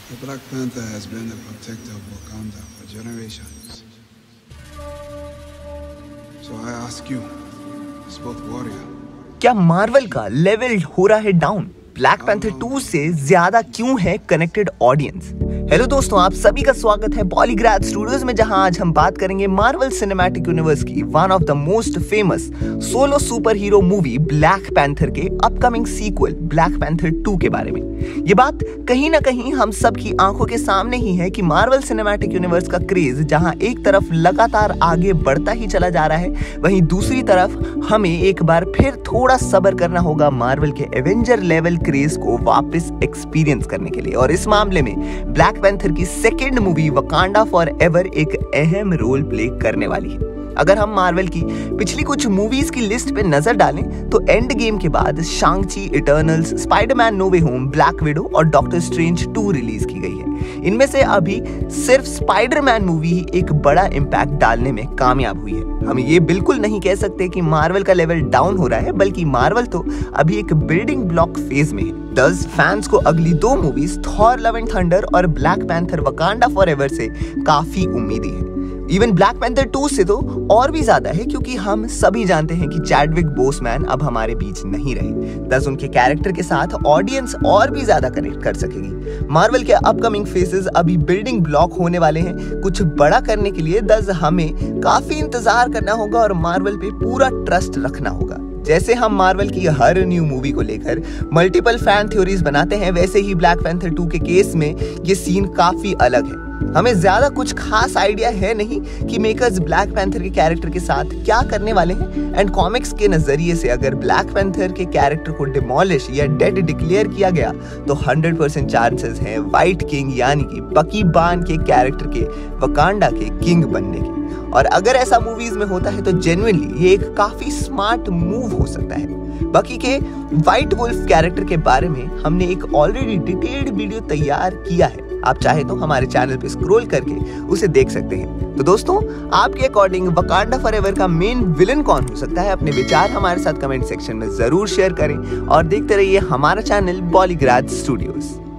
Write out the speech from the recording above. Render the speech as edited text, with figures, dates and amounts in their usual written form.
The Black Panther has been the protector of Wakanda for generations. So I ask you, as both warrior, क्या Marvel का level हो रहा है down? Black Panther 2 से ज्यादा क्यों है कनेक्टेड ऑडियंस? हेलो दोस्तों, आप सभी का स्वागत है पॉलीग्राड स्टूडियोज में, जहां आज हम बात करेंगे मार्वल सिनेमैटिक यूनिवर्स की one of the most famous solo super hero movie Black Panther के अपकमिंग सीक्वल ब्लैक पैंथर 2 के बारे में। ये बात कहीं ना कहीं हम सब की आंखों के सामने ही है कि मार्वल सिनेमैटिक यूनिवर्स का क्रेज जहां एक तरफ लगातार आगे बढ़ता ही चला जा रहा है, वहीं दूसरी तरफ हमें एक बार फिर थोड़ा सब्र करना होगा मार्वल के एवेंजर लेवल क्रेज को वापस एक्सपीरियंस करने के लिए। और इस मामले में ब्लैक पैंथर की second movie Wakanda Forever एक अहम रोल प्ले करने वाली है। अगर हम मार्वल की पिछली कुछ मूवीज की लिस्ट पे नजर डालें तो एंड गेम के बाद Shang-Chi, Eternals, Spiderman No Way Home, Black Widow और डॉक्टर स्ट्रेंज 2 रिलीज की गई है। इनमें से अभी सिर्फ स्पाइडरमैन मूवी ही एक बड़ा इम्पैक्ट डालने में कामयाब हुई है। हम ये बिल्कुल नहीं कह सकते कि मार्वल का लेवल डाउन हो रहा है, बल्कि मार्वल तो अभी एक बिल्डिंग ब्लॉक फेज में है। दस फैंस को अगली 2 movies Thor Love and Thunder और ब्लैक पैंथर वकांडा फॉरएवर से काफी उम्मीदें हैं। इवन ब्लैक पैंथर 2 से तो और भी ज्यादा है, क्योंकि हम सभी जानते हैं कि चैडविक बोसमैन अब हमारे बीच नहीं रहे। दस उनके कैरेक्टर के साथ ऑडियंस और भी ज्यादा कनेक्ट कर सकेगी। मार्वल के अपकमिंग फेसेस अभी बिल्डिंग ब्लॉक होने वाले हैं। कुछ बड़ा करने के लिए दस हमें काफी इंतजार करना होगा और मार्वल पे पूरा ट्रस्ट रखना होगा। जैसे हम मार्वल की हर न्यू मूवी को लेकर मल्टीपल फैन थ्योरीज बनाते हैं, वैसे ही ब्लैक पैंथर 2 के केस में ये सीन काफी अलग है। हमें ज्यादा कुछ खास आइडिया है नहीं कि मेकर्स ब्लैक पैंथर के कैरेक्टर के साथ क्या करने वाले हैं। एंड कॉमिक्स के नजरिए से अगर ब्लैक पैंथर के कैरेक्टर को डिमोलिश या डेड डिक्लेयर किया गया तो 100% चांसेस हैं व्हाइट किंग यानी कि बकी बार्न के कैरेक्टर के वकांडा के किंग बनने के। और अगर ऐसा मूवीज में होता है तो जेन्युइनली ये एक काफी स्मार्ट मूव हो सकता है। बकी के व्हाइट वुल्फ कैरेक्टर के बारे में हमने एक ऑलरेडी डिटेल्ड वीडियो तैयार किया है, आप चाहे तो हमारे चैनल पे स्क्रॉल करके उसे देख सकते हैं। तो दोस्तों, आपके अकॉर्डिंग वकांडा फॉरएवर का मेन विलन कौन हो सकता है? अपने विचार हमारे साथ कमेंट सेक्शन में जरूर शेयर करें और देखते रहिए हमारा चैनल पॉलीग्राड स्टूडियोज।